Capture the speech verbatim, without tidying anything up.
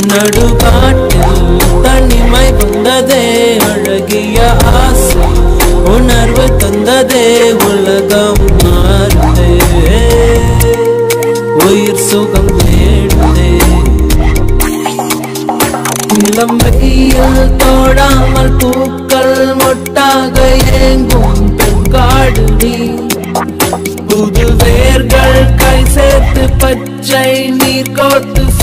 நடுகாட்டில் தனிமை வந்ததே அழகிய ஆசை உணர்வு தந்ததே உலகம் மாறுதே உயிர் சுகம் தேடுதே இளம் வெயில் தோடாமல் பூக்கள் மொட்டாக ஏங்கும் காடு நீ புது வேர்கள் கை சேர்த்து பச்சை நீர் கோர்த்து